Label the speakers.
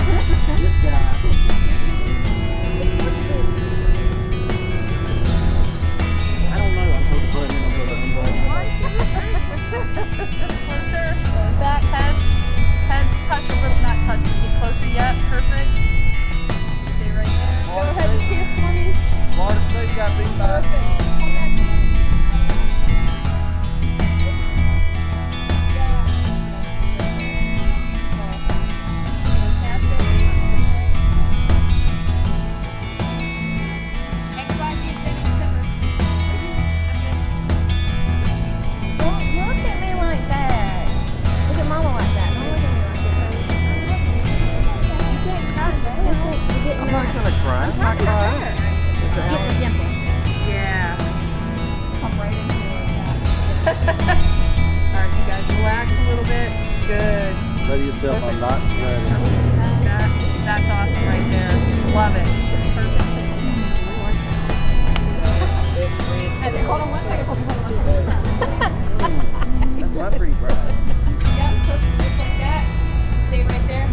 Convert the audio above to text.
Speaker 1: This guy. I don't know. I'm told to put him in the middle.
Speaker 2: 1, 2, 3. Closer. Back, heads touch a little, not touch. Get closer yet. Perfect. Stay right there. Go ahead and kiss for me.
Speaker 1: Marta, you got to be by.
Speaker 2: Perfect. Alright, you guys relax a little bit. Good.
Speaker 1: Say to yourself, I'm not ready.
Speaker 2: That's awesome right there. Love it. Perfect. Hold on one second.
Speaker 1: That's my pretty bright.
Speaker 2: Yeah, perfect. Just like that. Stay right there.